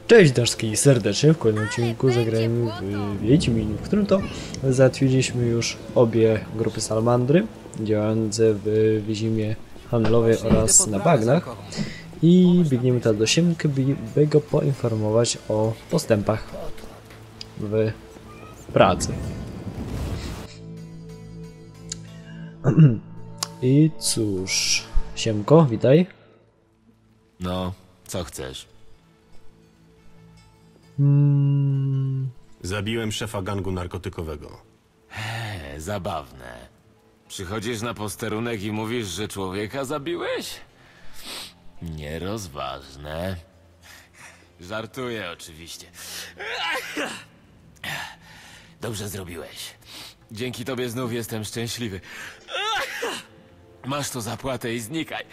Cześć wszystkich serdecznie, w kolejnym odcinku zagrajmy w Wiedźminie, w którym to załatwiliśmy już obie grupy salamandry działające w Wiedźmie handlowej oraz na bagnach i biegniemy teraz do Siemka, by go poinformować o postępach w pracy. I cóż, Siemko, witaj. No, co chcesz? Zabiłem szefa gangu narkotykowego. Zabawne. Przychodzisz na posterunek i mówisz, że człowieka zabiłeś? Nierozważne. Żartuję oczywiście. Dobrze zrobiłeś. Dzięki tobie znów jestem szczęśliwy. Masz tu zapłatę i znikaj.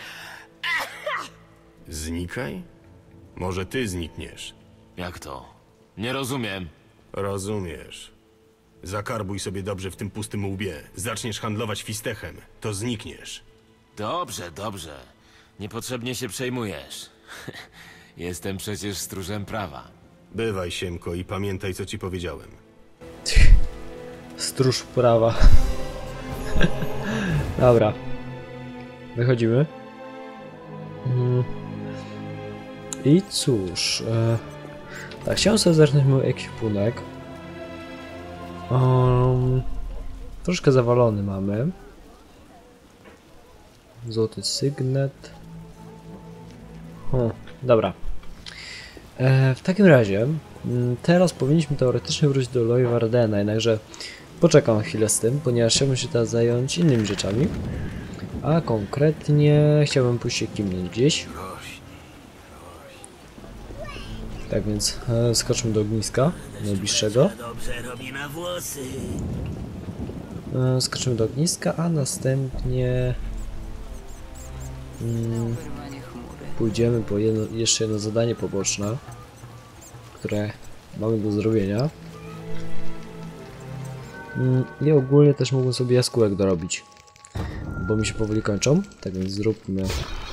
Znikaj? Może ty znikniesz. Jak to? Nie rozumiem. Rozumiesz. Zakarbuj sobie dobrze w tym pustym łbie. Zaczniesz handlować fistechem, to znikniesz. Dobrze, dobrze. Niepotrzebnie się przejmujesz. Jestem przecież stróżem prawa. Bywaj, Siemko, i pamiętaj, co ci powiedziałem. Stróż prawa. Dobra. Wychodzimy. I cóż... tak, chciałem sobie zacznąć mój ekwipunek. Troszkę zawalony mamy. Złoty sygnet. Dobra. W takim razie teraz powinniśmy teoretycznie wrócić do Leeuwardena, jednakże poczekam chwilę z tym, ponieważ chciałbym się teraz zająć innymi rzeczami. A konkretnie chciałbym pójść się kimnąć gdzieś. Tak więc skoczmy do ogniska najbliższego. Skoczymy do ogniska, a następnie pójdziemy po jeszcze jedno zadanie poboczne, które mamy do zrobienia. I ogólnie też mógłbym sobie jaskółek dorobić, bo mi się powoli kończą. Tak więc zróbmy...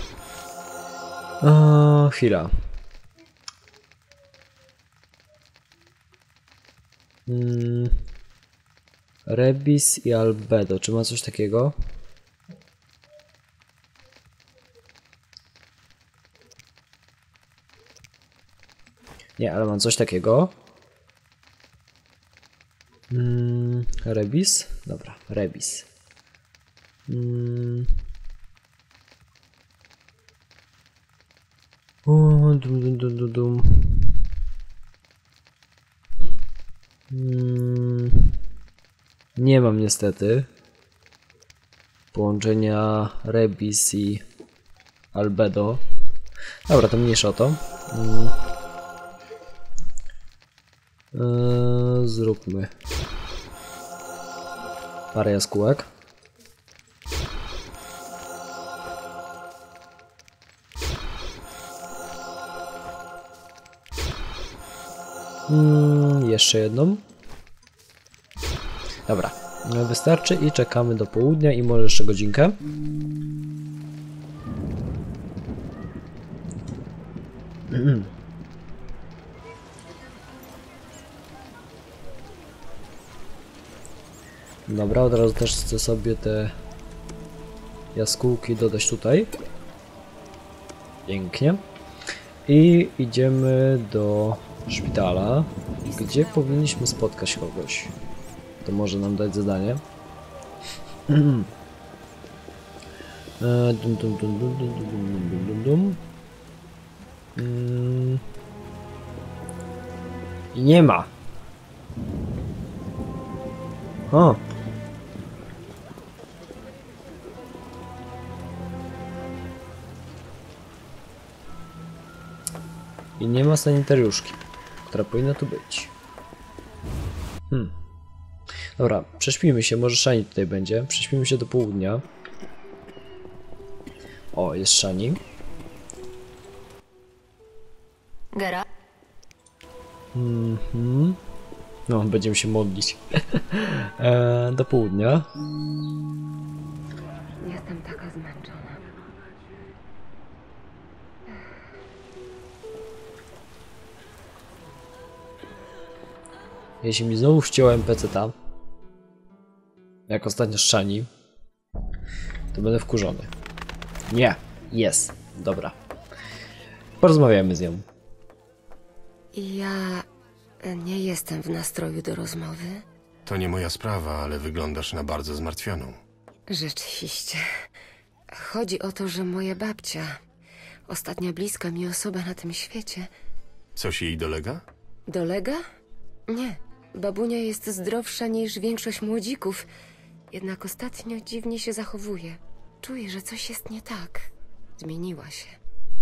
chwila. Rebis i Albedo. Czy ma coś takiego? Nie, ale mam coś takiego. Rebis? Dobra, Rebis. Nie mam niestety połączenia Rebis i Albedo. Dobra, to mniejsza o to. Zróbmy parę jaskółek. Jeszcze jedną. Dobra, wystarczy i czekamy do południa i może jeszcze godzinkę. Dobra, od razu też chcę sobie te jaskółki dodać tutaj. Pięknie. I idziemy do szpitala, gdzie powinniśmy spotkać kogoś. To może nam dać zadanie. I nie ma. O. I nie ma sanitariuszki, która powinna tu być. Dobra, prześpijmy się, może Szani tutaj będzie. Prześpijmy się do południa. O, jest Szani. Gera? No, będziemy się modlić. Do południa. Jestem taka zmęczona. jeśli mi znowu wcięło NPC-ta, jak ostatnio Szani, to będę wkurzony. Nie, jest, dobra. Porozmawiamy z nią. Ja nie jestem w nastroju do rozmowy. To nie moja sprawa, ale wyglądasz na bardzo zmartwioną. Rzeczywiście. Chodzi o to, że moja babcia, ostatnia bliska mi osoba na tym świecie, Coś jej dolega? dolega? Nie. Babunia jest zdrowsza niż większość młodzików. Jednak ostatnio dziwnie się zachowuje. Czuję, że coś jest nie tak. Zmieniła się.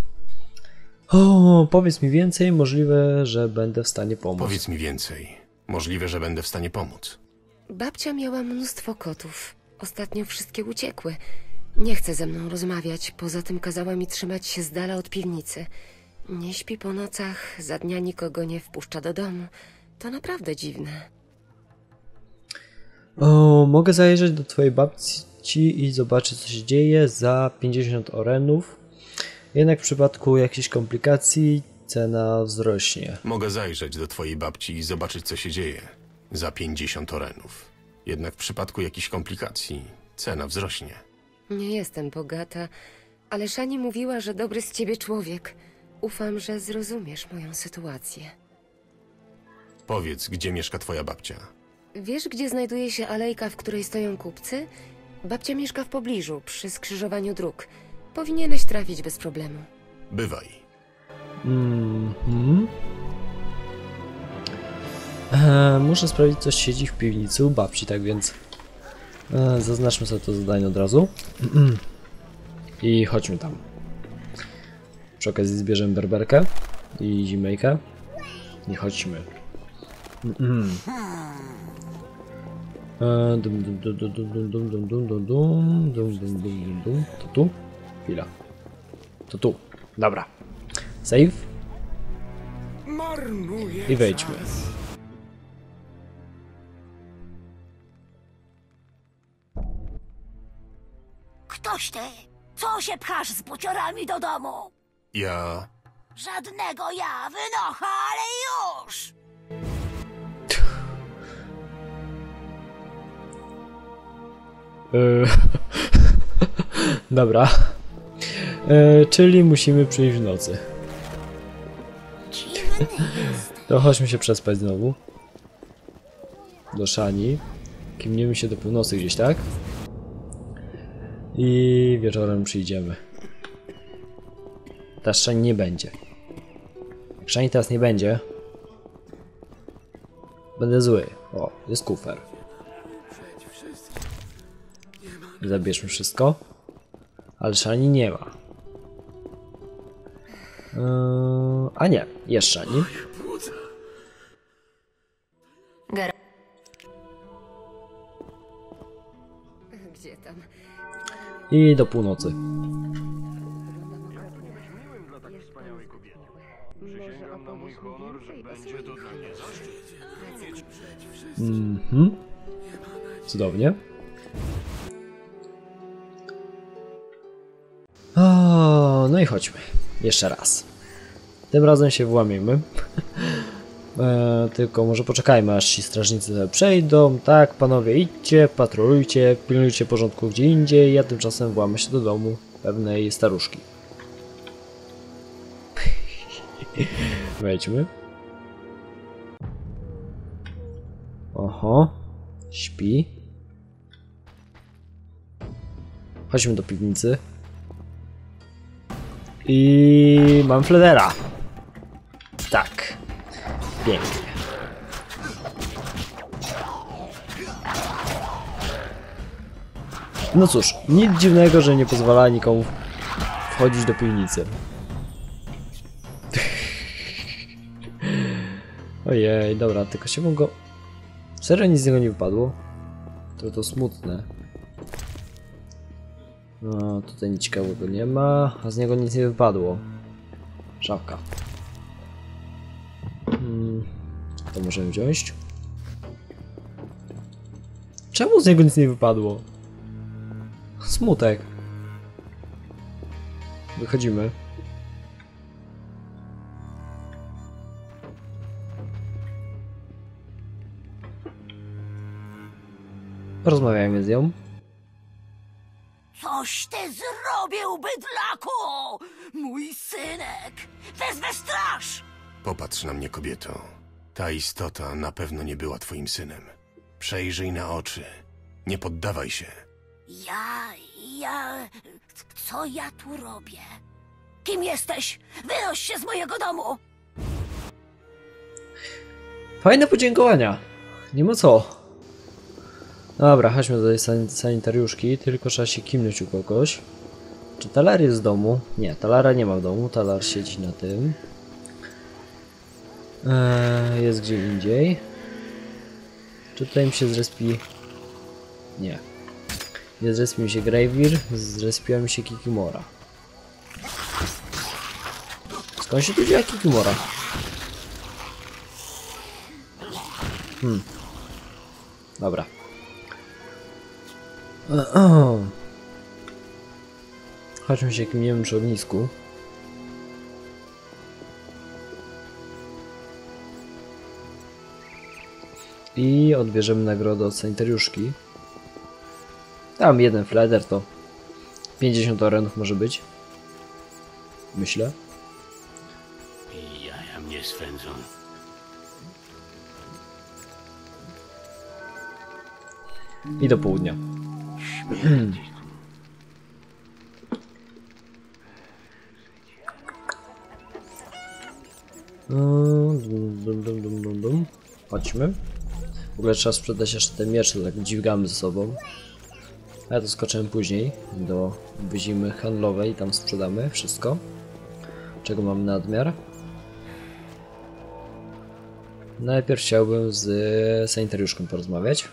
O, powiedz mi więcej, możliwe, że będę w stanie pomóc. Powiedz mi więcej. Możliwe, że będę w stanie pomóc. Babcia miała mnóstwo kotów. Ostatnio wszystkie uciekły. Nie chce ze mną rozmawiać, poza tym kazała mi trzymać się z dala od piwnicy. Nie śpi po nocach, za dnia nikogo nie wpuszcza do domu. To naprawdę dziwne. O, mogę zajrzeć do twojej babci i zobaczyć, co się dzieje za 50 orenów. Jednak w przypadku jakichś komplikacji cena wzrośnie. Mogę zajrzeć do twojej babci i zobaczyć, co się dzieje. Za 50 orenów. Jednak w przypadku jakichś komplikacji cena wzrośnie. Nie jestem bogata, ale Szani mówiła, że dobry z ciebie człowiek. Ufam, że zrozumiesz moją sytuację. Powiedz, gdzie mieszka twoja babcia? Wiesz, gdzie znajduje się alejka, w której stoją kupcy? Babcia mieszka w pobliżu, przy skrzyżowaniu dróg. Powinieneś trafić bez problemu. Bywaj. Muszę sprawdzić, coś siedzi w piwnicy u babci, tak więc zaznaczmy sobie to zadanie od razu. I chodźmy tam. Przy okazji zbierzemy berberkę i zimejkę. I chodźmy. To tu? Chwila. To tu. Dobra. Save. I wejdźmy. Ktoś ty! Co się pchasz z buciorami do domu? Ja... Żadnego ja, wynocha, ale już! Dobra. Czyli musimy przyjść w nocy. Dziwny jest. To chodźmy się przespać znowu. Do Szani. Kimniemy się do północy gdzieś, tak? I wieczorem przyjdziemy. Teraz Szani nie będzie. Jak Szani teraz nie będzie, będę zły. O, jest kufer. Zabierzmy wszystko. Ale Szani nie ma. A nie, jest Szani. Gera. Gdzie tam? I do północy. Cudownie. O, no i chodźmy. Jeszcze raz. Tym razem się włamiemy. Tylko może poczekajmy, aż ci strażnicy sobie przejdą. Tak, panowie, idźcie, patrolujcie, pilnujcie porządku gdzie indziej. Ja tymczasem włamę się do domu pewnej staruszki. Wejdźmy. Oho. Śpi. Chodźmy do piwnicy. I mam Fledera. Tak. Pięknie. No cóż, nic dziwnego, że nie pozwala nikomu wchodzić do piwnicy. Ojej, dobra, tylko się mogło... Serio nic z niego nie wypadło? To smutne. No, tutaj nic ciekawego nie ma, a z niego nic nie wypadło. Szafka. To możemy wziąć. Czemu z niego nic nie wypadło? Smutek. Wychodzimy. Porozmawiajmy z nią. Coś ty zrobił, bydlaku! Mój synek! Wezmę straż! Popatrz na mnie, kobieto. Ta istota na pewno nie była twoim synem. Przejrzyj na oczy. Nie poddawaj się. Co ja tu robię? Kim jesteś? Wynoś się z mojego domu! Fajne podziękowania. Nie ma co. Dobra, chodźmy do tej sanitariuszki, tylko trzeba się kimnąć u kogoś. Czy Talar jest w domu? Nie, Talara nie ma w domu, Talar siedzi na tym. Jest gdzie indziej. Czy tutaj mi się zrespi... Nie. Nie zrespił mi się Gravir, zrespiła mi się Kikimora. Skąd się tu dzieje Kikimora? Dobra. Chodźmy się kimniemy przy ognisku. I odbierzemy nagrodę od sanitariuszki. Tam jeden fleder to 50 orenów może być. Myślę. I jaja mnie swędzą. I do południa. Chodźmy. W ogóle trzeba sprzedać jeszcze te miecze, tak dźwigamy ze sobą. A ja to skoczymy później do wyzimy handlowej, tam sprzedamy wszystko, czego mamy nadmiar. Najpierw chciałbym z sanitariuszką porozmawiać.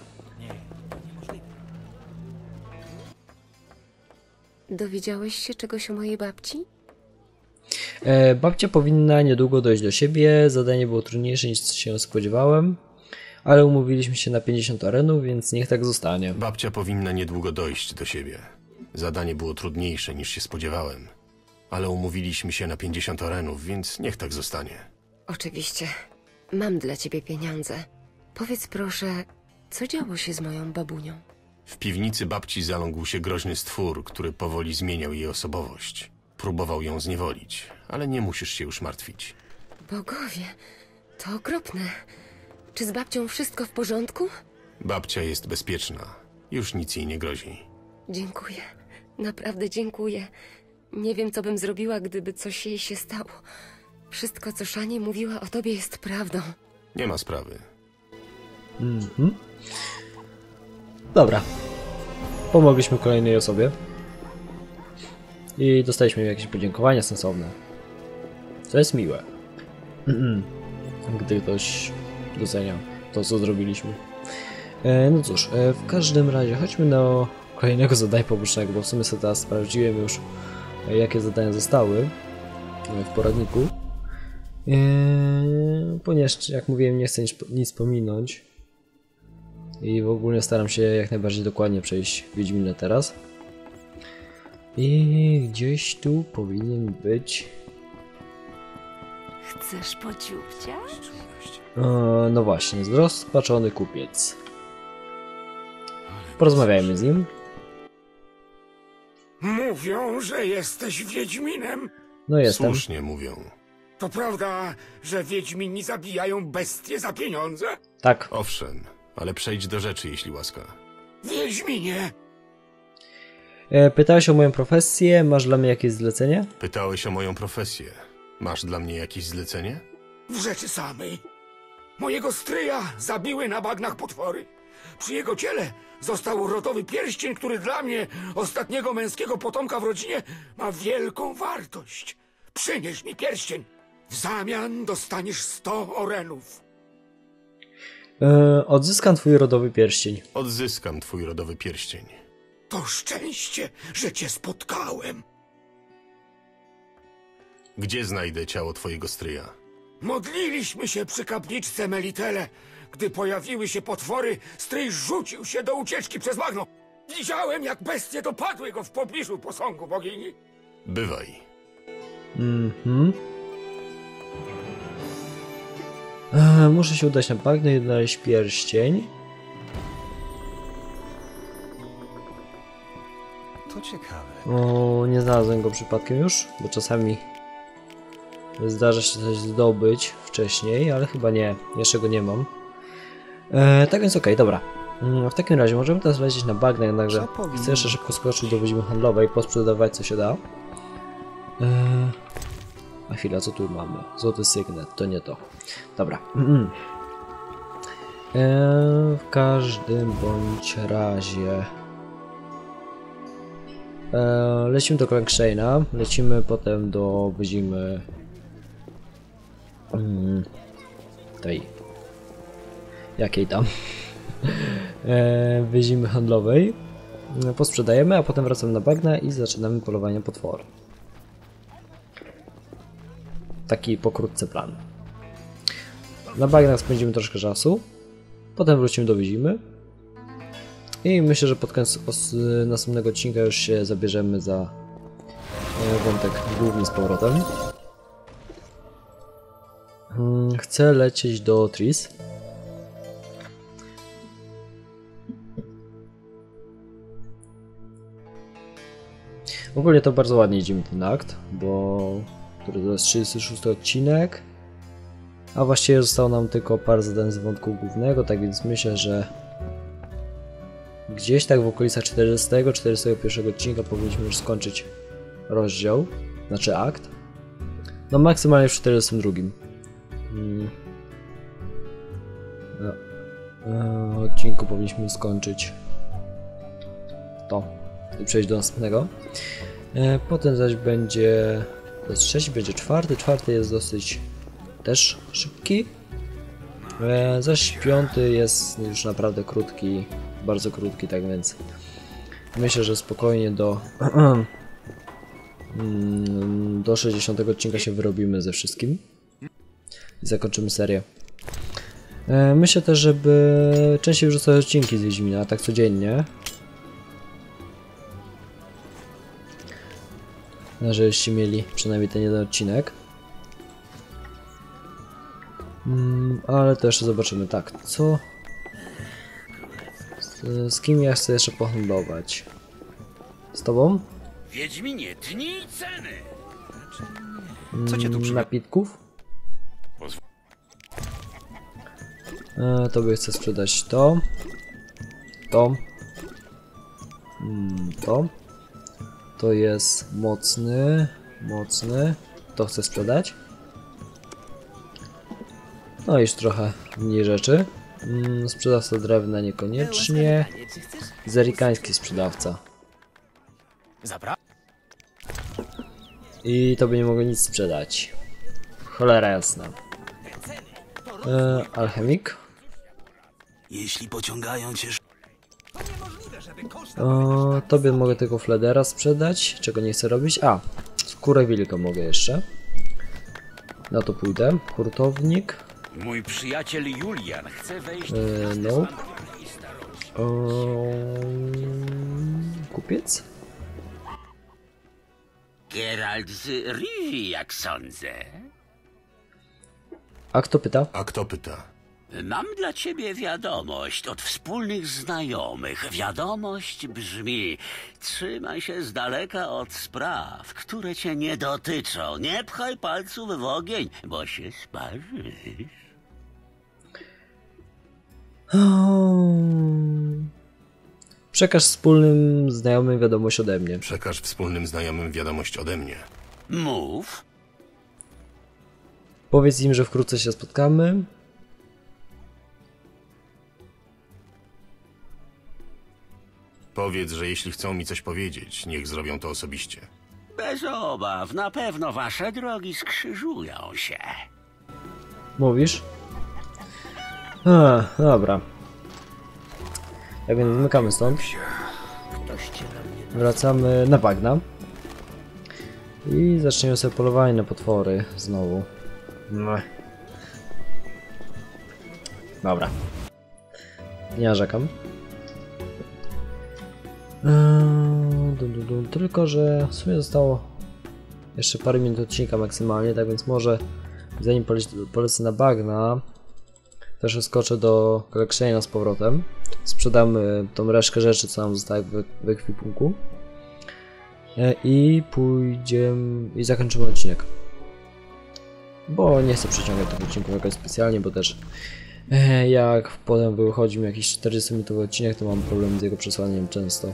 Dowiedziałeś się czegoś o mojej babci? Babcia powinna niedługo dojść do siebie, zadanie było trudniejsze niż się spodziewałem, ale umówiliśmy się na 50 arenów, więc niech tak zostanie. Babcia powinna niedługo dojść do siebie. Zadanie było trudniejsze niż się spodziewałem, ale umówiliśmy się na 50 arenów, więc niech tak zostanie. Oczywiście. Mam dla ciebie pieniądze. Powiedz proszę, co działo się z moją babunią? W piwnicy babci zaląkł się groźny stwór, który powoli zmieniał jej osobowość. Próbował ją zniewolić, ale nie musisz się już martwić. Bogowie, to okropne. Czy z babcią wszystko w porządku? Babcia jest bezpieczna. Już nic jej nie grozi. Dziękuję. Naprawdę dziękuję. Nie wiem, co bym zrobiła, gdyby coś jej się stało. Wszystko, co Szani mówiła o tobie, jest prawdą. Nie ma sprawy. Dobra. Pomogliśmy kolejnej osobie. I dostaliśmy jakieś podziękowania sensowne. Co jest miłe. Gdy ktoś docenia to, co zrobiliśmy. No cóż, w każdym razie chodźmy do kolejnego zadania pobocznego, bo w sumie sobie teraz sprawdziłem już, jakie zadania zostały w poradniku. Ponieważ, jak mówiłem, nie chcę nic pominąć. I w ogóle staram się jak najbardziej dokładnie przejść Wiedźminę teraz. I gdzieś tu powinien być... Chcesz pociupciać? no właśnie, zrozpaczony kupiec. Porozmawiajmy z nim. Mówią, że jesteś Wiedźminem. No jestem. Słusznie mówią. To prawda, że Wiedźmini zabijają bestie za pieniądze? Tak. Owszem, ale przejdź do rzeczy, jeśli łaska. Wiedźminie! Pytałeś o moją profesję, masz dla mnie jakieś zlecenie? Pytałeś o moją profesję. Masz dla mnie jakieś zlecenie? W rzeczy samej. Mojego stryja zabiły na bagnach potwory. Przy jego ciele został rodowy pierścień, który dla mnie, ostatniego męskiego potomka w rodzinie, ma wielką wartość. Przynieś mi pierścień. W zamian dostaniesz 100 orenów. Odzyskam twój rodowy pierścień. Odzyskam twój rodowy pierścień. To szczęście, że cię spotkałem. Gdzie znajdę ciało twojego stryja? Modliliśmy się przy kapliczce Melitele. Gdy pojawiły się potwory, stryj rzucił się do ucieczki przez bagno. Widziałem, jak bestie dopadły go w pobliżu posągu bogini. Bywaj. Muszę się udać na bagno i znaleźć pierścień. O, nie znalazłem go przypadkiem już, bo czasami zdarza się coś zdobyć wcześniej, ale chyba nie, jeszcze go nie mam. Tak więc okej, dobra. W takim razie możemy teraz lecieć na bagna, jednakże chcę jeszcze szybko skoczyć do wyzimy handlowej, posprzedawać co się da. A chwila, co tu mamy? Złoty sygnet, to nie to. Dobra. W każdym bądź razie lecimy do Crankshane'a, lecimy potem do wyzimy tej jakiej tam wyzimy handlowej, posprzedajemy, a potem wracamy na bagna i zaczynamy polowanie potwory. Taki pokrótce plan. Na bagnach spędzimy troszkę czasu, potem wrócimy do wyzimy i myślę, że pod koniec następnego odcinka już się zabierzemy za wątek główny z powrotem. Chcę lecieć do Tris. Ogólnie to bardzo ładnie idzie mi ten akt, bo to jest 36 odcinek, a właściwie zostało nam tylko parę zadań z wątku głównego, tak więc myślę, że gdzieś tak w okolicach 40-41 odcinka powinniśmy już skończyć rozdział, znaczy akt. No maksymalnie w 42. Odcinku powinniśmy skończyć to i przejść do następnego. Potem zaś będzie, to jest trzeci, będzie czwarty. Czwarty jest dosyć też szybki. Zaś piąty jest już naprawdę krótki, bardzo krótki, tak więc myślę, że spokojnie do 60 odcinka się wyrobimy ze wszystkim i zakończymy serię. Myślę też, żeby częściej wrzucać odcinki z Wiedźmina, tak codziennie. Żebyście mieli przynajmniej ten jeden odcinek. Ale to jeszcze zobaczymy. Tak, co? Z kim ja chcę jeszcze pohandlować? Z tobą? Wiedźminie, dni i ceny! Co cię tu Napitków? Tobie chcę sprzedać to. To. To. To jest mocny. To chcę sprzedać. No i już trochę mniej rzeczy. Sprzedawca drewna niekoniecznie. Zerikański sprzedawca. I to by nie mogło nic sprzedać. Cholera jasna. Alchemik. Jeśli pociągają cię... Tobie mogę tylko fledera sprzedać, czego nie chcę robić. A, skórę wilka mogę jeszcze. Na to pójdę. Hurtownik. Mój przyjaciel Julian chce wejść Nope. Kupiec? Geralt z Rivi, jak sądzę. A kto pyta? A kto pyta? Mam dla ciebie wiadomość od wspólnych znajomych. Wiadomość brzmi: trzymaj się z daleka od spraw, które cię nie dotyczą. Nie pchaj palców w ogień, bo się sparzysz. Przekaż wspólnym znajomym wiadomość ode mnie. Przekaż wspólnym znajomym wiadomość ode mnie. Mów. Powiedz im, że wkrótce się spotkamy. Powiedz, że jeśli chcą mi coś powiedzieć, niech zrobią to osobiście. Bez obaw, na pewno wasze drogi skrzyżują się. Mówisz? Dobra. Tak więc zmykamy stąd. Wracamy na bagna. I zaczniemy sobie polowanie na potwory znowu. Dobra. Nie narzekam. Tylko, że w sumie zostało jeszcze parę minut odcinka maksymalnie, tak więc może zanim polecę na bagna, też skoczę do Crankshane'a z powrotem. Sprzedamy tą resztkę rzeczy, co nam zostaje w ekwipunku. i pójdziemy i zakończymy odcinek. Bo nie chcę przeciągać tego odcinku jakoś specjalnie, bo też jak potem wychodzi mi jakiś 40-minutowy odcinek, to mam problem z jego przesłaniem często.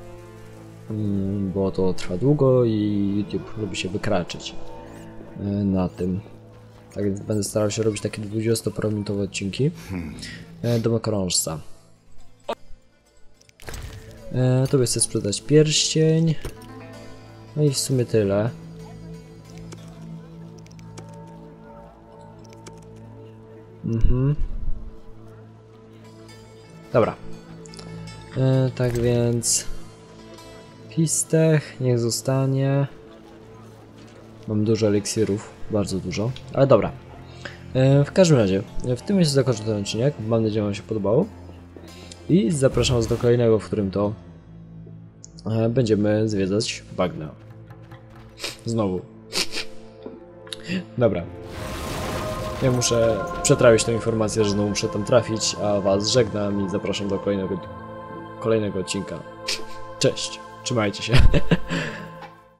Bo to trwa długo i YouTube lubi się wykraczyć na tym. Tak więc będę starał się robić takie 20-parominutowe odcinki do makaronżca. Tobie chcę sprzedać pierścień. No i w sumie tyle. Dobra. Tak więc pistech niech zostanie. Mam dużo eliksirów, bardzo dużo, ale dobra. W każdym razie, w tym miejscu zakończę ten odcinek. Mam nadzieję, że wam się podobało. I zapraszam was do kolejnego, w którym to będziemy zwiedzać bagna. Znowu. Dobra. Ja muszę przetrawić tę informację, że znowu muszę tam trafić, a was żegnam i zapraszam do kolejnego odcinka. Cześć, trzymajcie się.